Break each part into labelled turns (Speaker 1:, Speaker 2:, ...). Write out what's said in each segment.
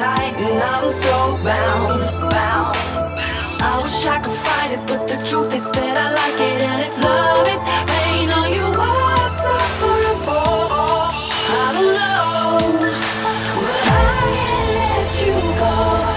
Speaker 1: tight and I'm so bound. I wish I could fight it, but the truth is that I like it. And if love is pain, are you worth suffering for? I don't know, but I can't let you go.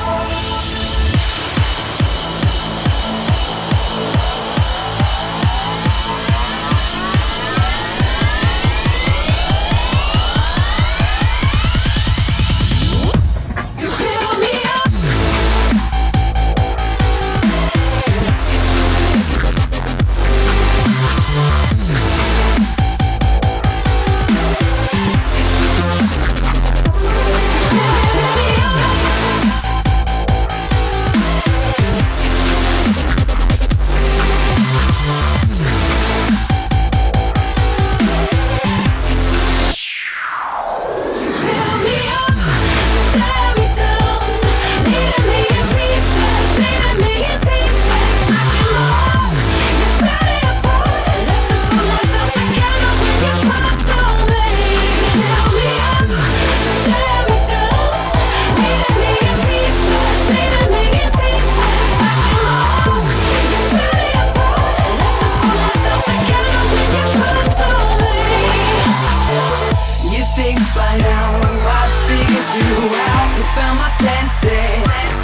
Speaker 1: By now I figured you out, you found my senses.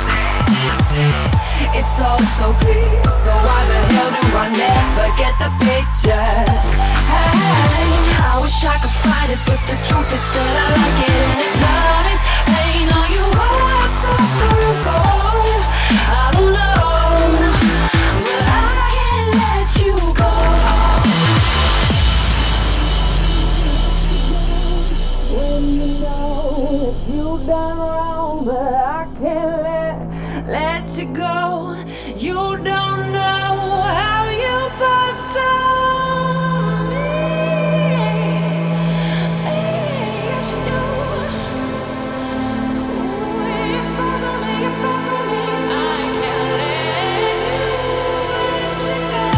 Speaker 1: It's all so clear, so why the hell do I never get the picture? Hey, I wish I could fight it, but the truth is that I like it. And if love is pain, are you worth suffering for? I don't know, but I can't let you go. You've done wrong, but I can't let you go. You don't know how you puzzle me. Yes, you do. Ooh, you puzzle me, you puzzle me. I can't let you go.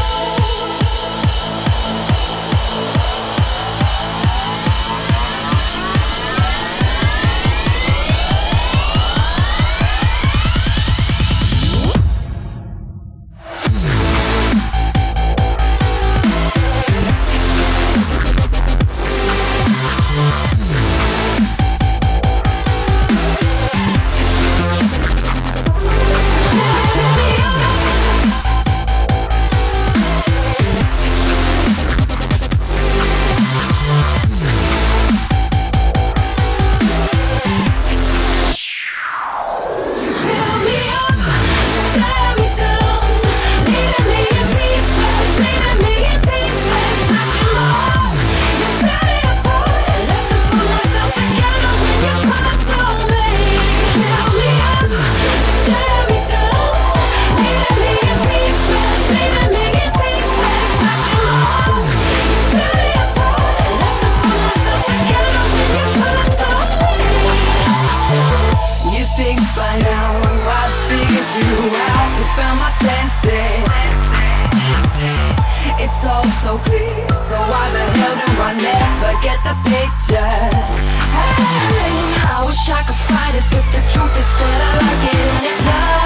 Speaker 1: By now I figured you out, you found my senses. It's all so clear, so why the hell do I never get the picture? Hey, I wish I could fight it, but the truth is that I like it. And if not